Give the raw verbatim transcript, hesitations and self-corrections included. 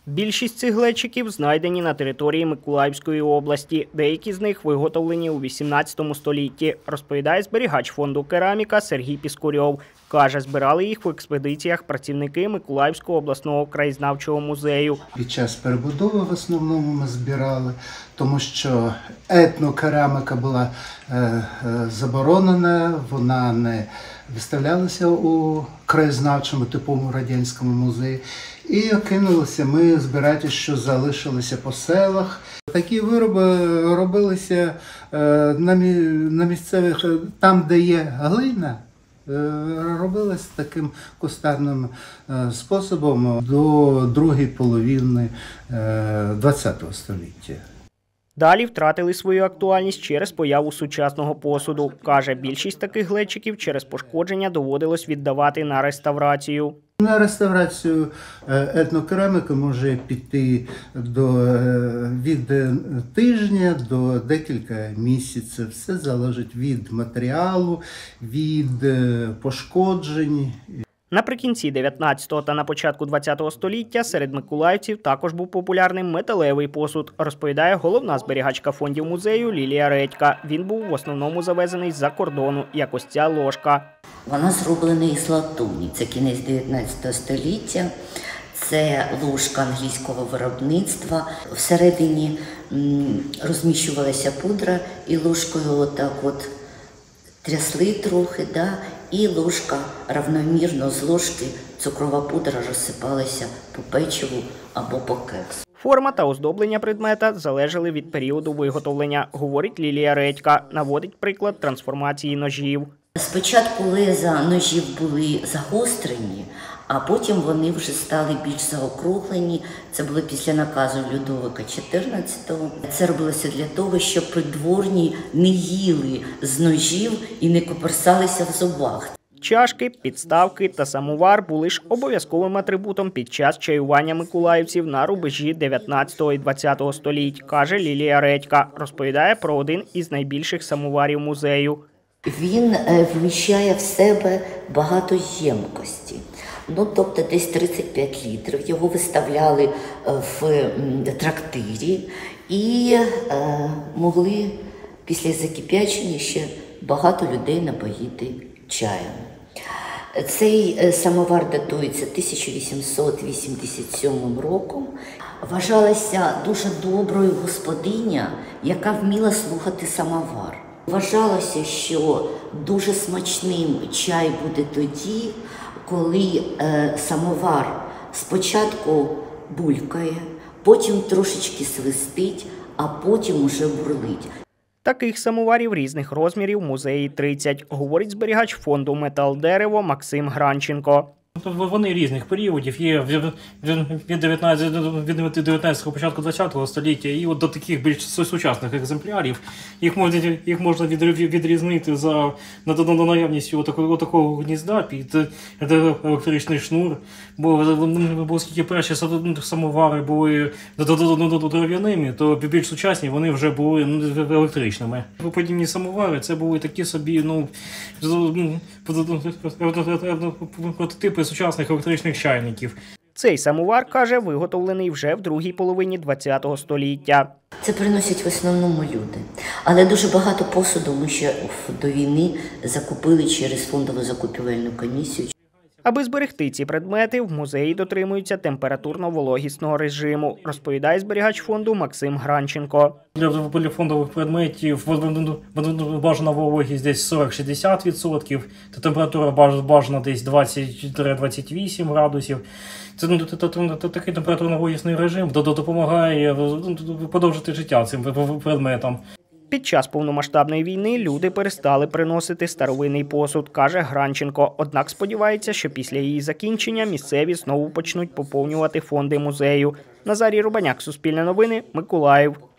Більшість цих глечиків знайдені на території Миколаївської області. Деякі з них виготовлені у вісімнадцятому столітті, розповідає зберігач фонду кераміка Сергій Піскурьов. Каже, збирали їх в експедиціях працівники Миколаївського обласного краєзнавчого музею. Під час перебудови в основному ми збирали, тому що етнокераміка була е, е, заборонена, вона не виставлялася у краєзнавчому типовому радянському музеї. І окинулися ми збирати, що залишилися по селах. Такі вироби робилися на місцевих, там, де є глина, робилися таким кустарним способом до другої половини ХХ століття. Далі втратили свою актуальність через появу сучасного посуду. Каже, більшість таких глечиків через пошкодження доводилось віддавати на реставрацію. На реставрацію етнокераміки може піти до, від тижня до декілька місяців. Все залежить від матеріалу, від пошкоджень. Наприкінці дев'ятнадцятого та на початку ХХ століття серед миколаївців також був популярним металевий посуд, розповідає головна зберігачка фондів музею Лілія Редька. Він був в основному завезений з-за кордону, як ось ця ложка. Вона зроблена із латуні, це кінець дев'ятнадцятого століття, це ложка англійського виробництва. Всередині розміщувалася пудра і ложкою отак от трясли трохи, да, і ложка равномірно з ложки цукрова пудра розсипалася по печиву або по кексу. Форма та оздоблення предмета залежали від періоду виготовлення, говорить Лілія Редька. Наводить приклад трансформації ножів. Спочатку леза ножів були загострені, а потім вони вже стали більш заокруглені. Це було після наказу Людовика чотирнадцятого. Це робилося для того, щоб придворні не їли з ножів і не коперсалися в зубах. Чашки, підставки та самовар були ж обов'язковим атрибутом під час чаювання миколаївців на рубежі дев'ятнадцятого і ХХ століть, каже Лілія Редька. Розповідає про один із найбільших самоварів музею. Він вміщає в себе багато ємкості. Ну, тобто десь тридцять п'ять літрів. Його виставляли в трактирі і е, могли після закип'ячення ще багато людей напоїти чаєм. Цей самовар датується тисяча вісімсот вісімдесят сьомим роком. Вважалася дуже доброю господиня, яка вміла слухати самовар. Вважалося, що дуже смачним чай буде тоді, коли е, самовар спочатку булькає, потім трошечки свистить, а потім уже бурлить. Таких самоварів різних розмірів в музеї тридцять, говорить зберігач фонду «Метал-дерево» Максим Гранченко. Вони різних періодів, є від дев'ятнадцятого початку ХХ століття і от до таких більш сучасних екземплярів. Їх можна, їх можна відрізнити за наявністю такого, такого гнізда під електричний шнур. Бо, бо оскільки перші самовари були дерев'яними, то більш сучасні вони вже були електричними. Подібні самовари це були такі собі, ну, прототипи сучасних електричних чайників. Цей самовар, каже, виготовлений вже в другій половині ХХ століття. Це приносять в основному люди. Але дуже багато посуду ми ще до війни закупили через фондову закупівельну комісію. Аби зберегти ці предмети, в музеї дотримуються температурно-вологісного режиму, розповідає зберігач фонду Максим Гранченко. Для фондових предметів бажана вологість десь сорок-шістдесят відсотків, та температура бажана десь двадцять-двадцять вісім градусів. Це такий температурно-вологісний режим допомагає подовжити життя цим предметам. Під час повномасштабної війни люди перестали приносити старовинний посуд, каже Гранченко. Однак сподівається, що після її закінчення місцеві знову почнуть поповнювати фонди музею. Назарій Рубаняк, Суспільне новини, Миколаїв.